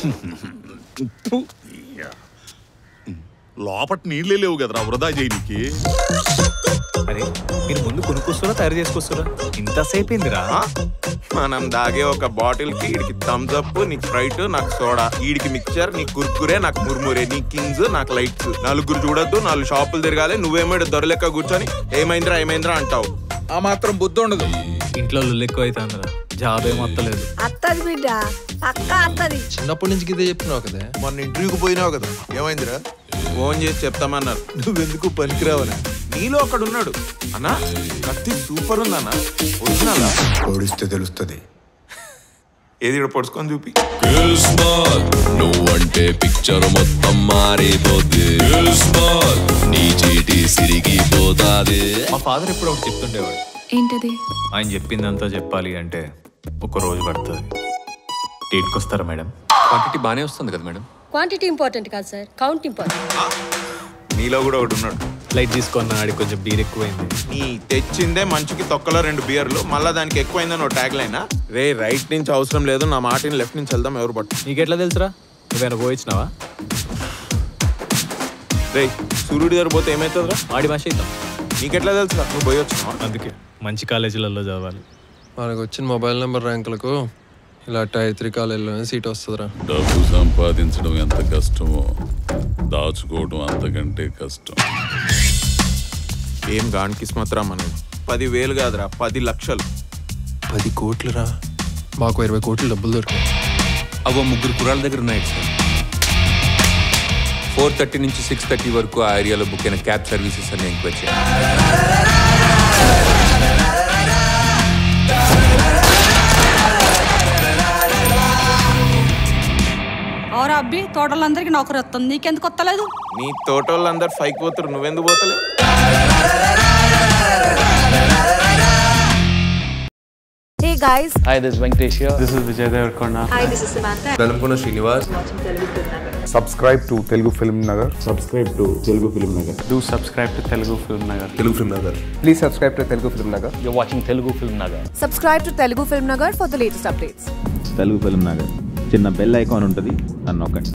లోపట నీళ్ళే లేవు కదరా వృధా చేయనికి. అరే మీరు ముందు కొనుక్కొస్తారా తయారు చేసుకొస్తారా? ఇంతసేపు ఏందిరా? మనం దాగే ఒక బాటిల్ కి ఈడికి థమ్స్ అప్, నీకు స్ప్రైట్, నాకు సోడా, ఈడికి మిక్చర్, నీకు కుర్కురే, నాకు ముర్మురే, నీ కింగ్స్, నాకు లైట్స్. నలుగురు చూడొద్దు, 4 షాపులు తిరగాలి. నువ్వేమో దొరలెక్క కూర్చొని ఏమైందిరా అంటావు. ఆ మాత్రం బుద్ధి ఉండదు. ఇంట్లో ఎక్కువ అవుతుందిరా. జాబ్ ఏం అత్తలేదు. అత్తది బిడ్డ పక్క అత్తది. చిన్నప్పటి నుంచి ఇదే చెప్తున్నావు కదా. మొన్న ఇంటర్వ్యూకి పోయినావు కదా, ఏమైందిరా? ఫోన్ చేసి చెప్తామన్నారు. నువ్వెందుకు పనికిరావనా? నీలో ఒకడున్నాడు అన్నా, కత్తి సూపర్ ఉందన్నా, ఒరిజినల్ ఓడిస్తే తెలుస్తుంది. ఏది ఇక్కడ పొడుచుకొని చూపి. నువ్వంటే పిక్చర్ మొత్తం మారిపోద్ది. నీ చీటి సిరిగిపోతాది. మా ఫాదర్ ఎప్పుడు ఒకటి చెప్తుండేవాడు. ఏంటది? ఆయన చెప్పిందంతా చెప్పాలి అంటే ఒక రోజు పడుతుంది. డేట్కి వస్తారా మేడం? క్వాంటిటీ బాగానే వస్తుంది కదా మేడం. క్వాంటిటీ ఇంపార్టెంట్ కాదు సార్, కౌంట్ ఇంపార్టెంట్. నీలో కూడా ఒకటి ఉన్నాడు. లైట్ తీసుకున్న ఆడికి కొంచెం బీర్ ఎక్కువైంది. నీ తెచ్చిందే మంచుకి తొక్కలో 2 బియర్లు, మళ్ళీ దానికి ఎక్కువైందని ట్యాగ్ లైనా. రే రైట్ నుంచి అవసరం లేదు, నా మాటిని లెఫ్ట్ నుంచి వెళ్దాం, ఎవరు పట్టు. నీకెట్లా తెలుసురా? నువ్వేనా పోయిచ్చినావా? రే సూర్యుడి దగ్గర పోతే ఏమవుతుందిరా? ఆడి భాష అవుతాం. నీకెట్లా తెలుసురా? నువ్వు పోయి వచ్చినావా? అందుకే మంచి కాలేజీలలో చదవాలి. మనకు వచ్చిన మొబైల్ నెంబర్ ర్యాంకులకు ఇలా టైర్ 3 కాలేజీలోనే సీట్ వస్తుందిరా. డబ్బు సంపాదించడం ఎంత కష్టమో దాచుకోవడం అంతకంటే కష్టం. ఏం గాన్ కిస్మత్ రా మనది. 10,000 కాదురా, 10 లక్షలు. 10 కోట్లురా. మాకు 20 కోట్లు డబ్బులు దొరికాయి. అవో 3 కుర్రాళ్ళ దగ్గర ఉన్నాయి సార్. 4:30 నుంచి 6:30 వరకు ఆ ఏరియాలో బుక్ అయిన క్యాబ్ సర్వీసెస్ అని ఎంక్వైరీ చేయాలి. అవురా అబ్బి, తోటలందరికీ నౌకరు వస్తుంది, నీకెందుకు వస్తలేదు? నీ తోటోళ్ళందరూ 5కి పోతారు, నువ్వెందుకు పోతలేవు? Hey guys. Hi, this is Venkatesh here. This is Viswadev. Hi, this is Samantha. Nalapona Srinivas. Subscribe to Telugu FilmNagar. Subscribe to Telugu FilmNagar. Do subscribe to Telugu FilmNagar. Telugu FilmNagar. Please subscribe to Telugu FilmNagar. You're watching Telugu FilmNagar. Subscribe to Telugu FilmNagar for the latest updates. Telugu FilmNagar. చిన్న bell icon ఉంటుంది, అన్నొక్కండి.